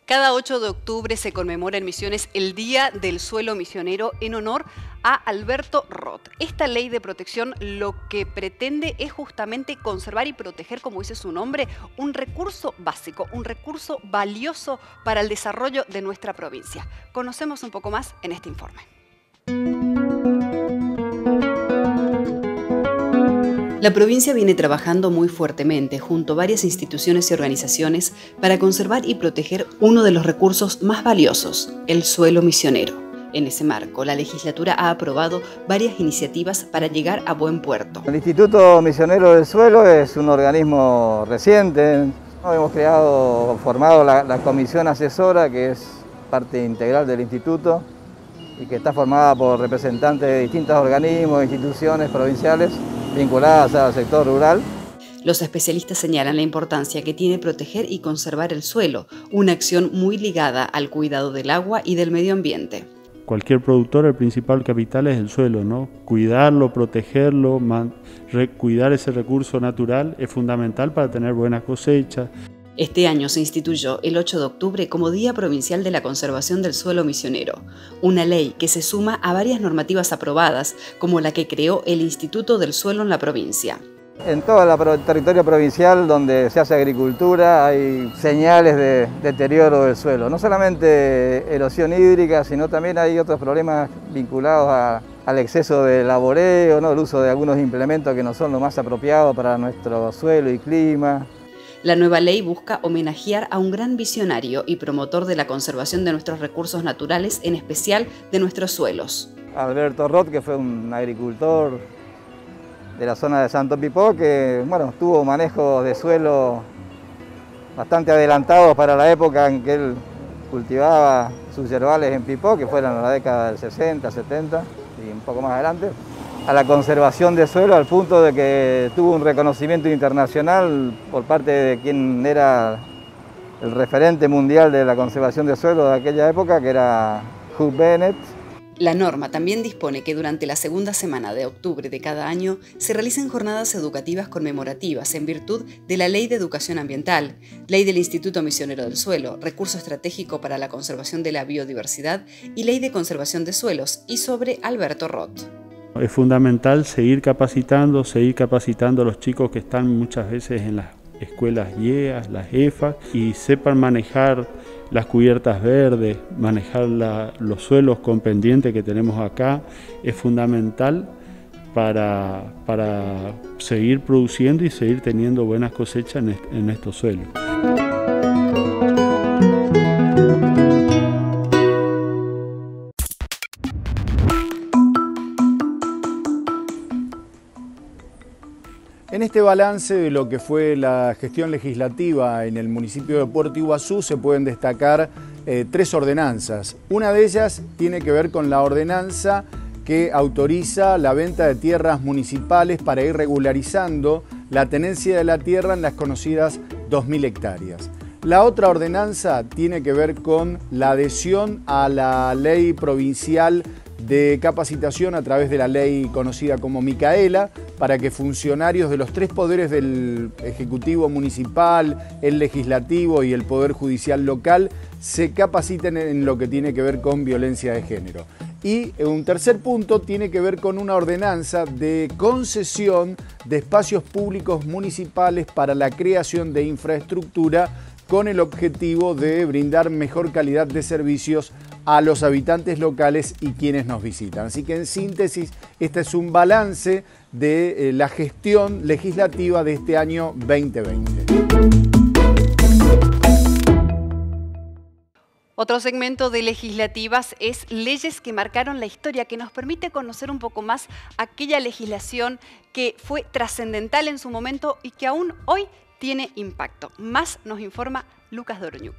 Cada 8 de octubre se conmemora en Misiones el Día del Suelo Misionero en honor a Alberto Roth. Esta ley de protección lo que pretende es justamente conservar y proteger, como dice su nombre, un recurso básico, un recurso valioso para el desarrollo de nuestra provincia. Conocemos un poco más en este informe. La provincia viene trabajando muy fuertemente junto a varias instituciones y organizaciones para conservar y proteger uno de los recursos más valiosos, el suelo misionero. En ese marco, la legislatura ha aprobado varias iniciativas para llegar a buen puerto. El Instituto Misionero del Suelo es un organismo reciente. Hemos formado la comisión asesora, que es parte integral del instituto y que está formada por representantes de distintos organismos e instituciones provinciales vinculadas al sector rural. Los especialistas señalan la importancia que tiene proteger y conservar el suelo, una acción muy ligada al cuidado del agua y del medio ambiente. Cualquier productor, el principal capital es el suelo, ¿no? Cuidarlo, protegerlo, cuidar ese recurso natural es fundamental para tener buenas cosechas. Este año se instituyó el 8 de octubre como Día Provincial de la Conservación del Suelo Misionero, una ley que se suma a varias normativas aprobadas, como la que creó el Instituto del Suelo en la provincia. En todo el territorio provincial donde se hace agricultura hay señales de deterioro del suelo. No solamente erosión hídrica, sino también hay otros problemas vinculados al exceso de laboreo, ¿no? El uso de algunos implementos que no son lo más apropiados para nuestro suelo y clima. La nueva ley busca homenajear a un gran visionario y promotor de la conservación de nuestros recursos naturales, en especial de nuestros suelos. Alberto Roth, que fue un agricultor de la zona de Santo Pipó, que tuvo manejos de suelo bastante adelantados para la época en que él cultivaba sus yerbales en Pipó, que fueron en la década del 60, 70 y un poco más adelante, a la conservación de suelo, al punto de que tuvo un reconocimiento internacional por parte de quien era el referente mundial de la conservación de suelo de aquella época, que era Hugh Bennett. La norma también dispone que durante la segunda semana de octubre de cada año se realicen jornadas educativas conmemorativas en virtud de la Ley de Educación Ambiental, Ley del Instituto Misionero del Suelo, Recurso Estratégico para la Conservación de la Biodiversidad y Ley de Conservación de Suelos, y sobre Alberto Roth. Es fundamental seguir capacitando a los chicos que están muchas veces en las escuelas IEAS, las EFA, y sepan manejar las cubiertas verdes, manejar los suelos con pendiente que tenemos acá. Es fundamental para seguir produciendo y seguir teniendo buenas cosechas en estos suelos. En este balance de lo que fue la gestión legislativa en el municipio de Puerto Iguazú se pueden destacar 3 ordenanzas. Una de ellas tiene que ver con la ordenanza que autoriza la venta de tierras municipales para ir regularizando la tenencia de la tierra en las conocidas 2.000 hectáreas. La otra ordenanza tiene que ver con la adhesión a la ley provincial de capacitación a través de la ley conocida como Micaela, para que funcionarios de los 3 poderes del Ejecutivo Municipal, el Legislativo y el Poder Judicial Local se capaciten en lo que tiene que ver con violencia de género. Y un tercer punto tiene que ver con una ordenanza de concesión de espacios públicos municipales para la creación de infraestructura con el objetivo de brindar mejor calidad de servicios a los habitantes locales y quienes nos visitan. Así que en síntesis, este es un balance de la gestión legislativa de este año 2020. Otro segmento de legislativas es leyes que marcaron la historia, que nos permite conocer un poco más aquella legislación que fue trascendental en su momento y que aún hoy tiene impacto. Más nos informa Lucas Doroñuc.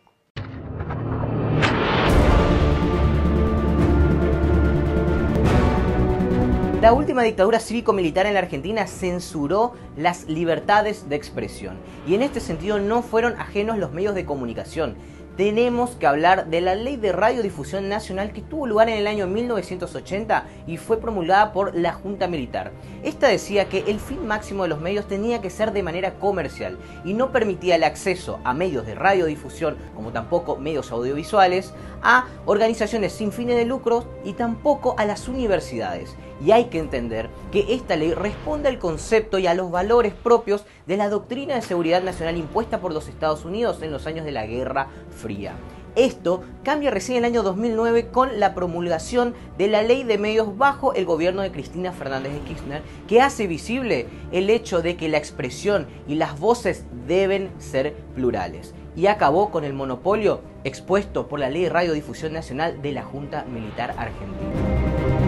La última dictadura cívico-militar en la Argentina censuró las libertades de expresión. Y en este sentido no fueron ajenos los medios de comunicación, tenemos que hablar de la Ley de Radiodifusión Nacional que tuvo lugar en el año 1980 y fue promulgada por la Junta Militar. Esta decía que el fin máximo de los medios tenía que ser de manera comercial y no permitía el acceso a medios de radiodifusión, como tampoco medios audiovisuales, a organizaciones sin fines de lucro y tampoco a las universidades. Y hay que entender que esta ley responde al concepto y a los valores propios de la doctrina de seguridad nacional impuesta por los Estados Unidos en los años de la Guerra Fría. Esto cambia recién en el año 2009 con la promulgación de la Ley de Medios bajo el gobierno de Cristina Fernández de Kirchner, que hace visible el hecho de que la expresión y las voces deben ser plurales. Y acabó con el monopolio expuesto por la Ley de Radiodifusión Nacional de la Junta Militar Argentina.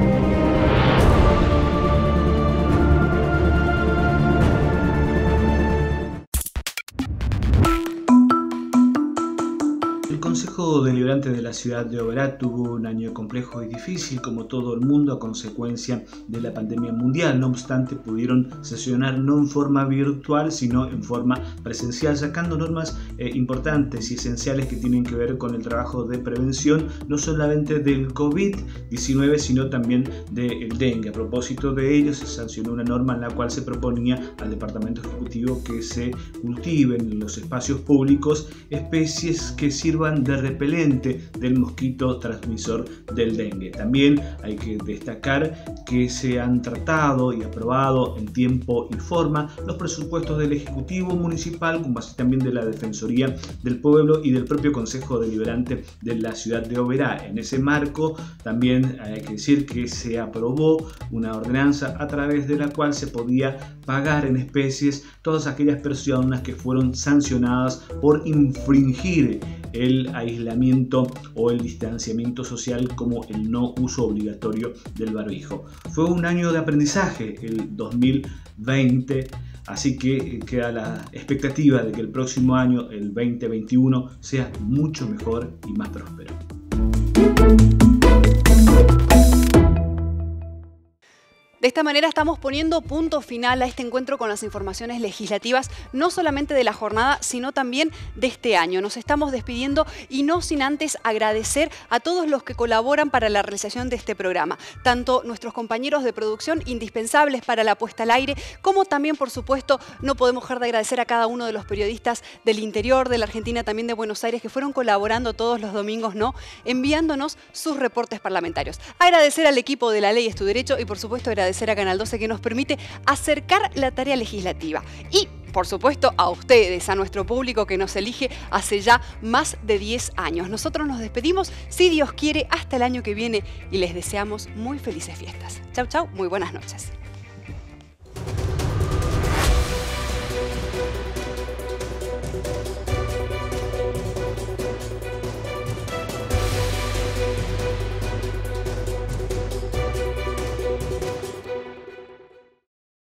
El Consejo Deliberante de la ciudad de Oberá tuvo un año complejo y difícil, como todo el mundo, a consecuencia de la pandemia mundial. No obstante, pudieron sesionar no en forma virtual, sino en forma presencial, sacando normas importantes y esenciales que tienen que ver con el trabajo de prevención, no solamente del COVID-19, sino también del dengue. A propósito de ello, se sancionó una norma en la cual se proponía al Departamento Ejecutivo que se cultiven en los espacios públicos especies que sirvan de repelente del mosquito transmisor del dengue. También hay que destacar que se han tratado y aprobado en tiempo y forma los presupuestos del Ejecutivo Municipal, como así también de la Defensoría del Pueblo y del propio Consejo Deliberante de la ciudad de Oberá. En ese marco también hay que decir que se aprobó una ordenanza a través de la cual se podía pagar en especies todas aquellas personas que fueron sancionadas por infringir el aislamiento o el distanciamiento social, como el no uso obligatorio del barbijo. Fue un año de aprendizaje el 2020, así que queda la expectativa de que el próximo año, el 2021, sea mucho mejor y más próspero. De esta manera estamos poniendo punto final a este encuentro con las informaciones legislativas, no solamente de la jornada, sino también de este año. Nos estamos despidiendo y no sin antes agradecer a todos los que colaboran para la realización de este programa, tanto nuestros compañeros de producción indispensables para la puesta al aire, como también, por supuesto, no podemos dejar de agradecer a cada uno de los periodistas del interior, de la Argentina, también de Buenos Aires, que fueron colaborando todos los domingos, enviándonos sus reportes parlamentarios. Agradecer al equipo de La Ley es tu Derecho y, por supuesto, agradecer a Canal 12 que nos permite acercar la tarea legislativa. Y, por supuesto, a ustedes, a nuestro público que nos elige hace ya más de 10 años. Nosotros nos despedimos, si Dios quiere, hasta el año que viene y les deseamos muy felices fiestas. Chau, chau, muy buenas noches.